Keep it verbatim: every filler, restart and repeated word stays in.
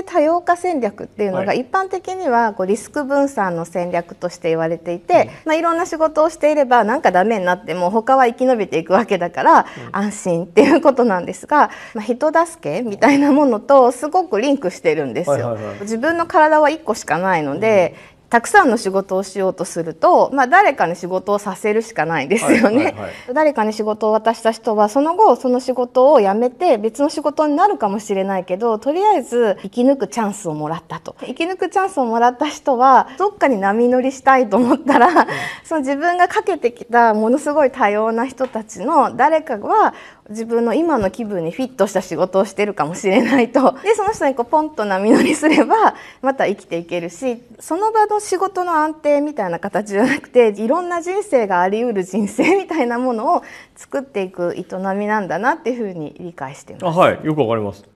性多様化戦略っていうのが一般的にはこうリスク分散の戦略として言われていて、まあ、いろんな仕事をしていればなんかダメになっても他は生き延びていくわけだから安心っていうことなんですが、まあ、人助けみたいなものとすごくリンクしてるんですよ。自分の体はいっこしかないので、うん、たくさんの仕事をしようとすると、まあ、誰かに仕事をさせるしかないですよね、はいはいはい、誰かに仕事を渡した人はその後その仕事を辞めて別の仕事になるかもしれないけど、とりあえず生き抜くチャンスをもらったと。生き抜くチャンスをもらった人はどっかに波乗りしたいと思ったら、うん、その自分がかけてきたものすごい多様な人たちの誰かは自分の今の気分にフィットした仕事をしてるかもしれないと。でその人にこうポンと波乗りすればまた生きていけるし、その場の仕事の安定みたいな形じゃなくて、いろんな人生があり得る人生みたいなものを作っていく営みなんだなっていうふうに理解しています。 あ、はい、よくわかります。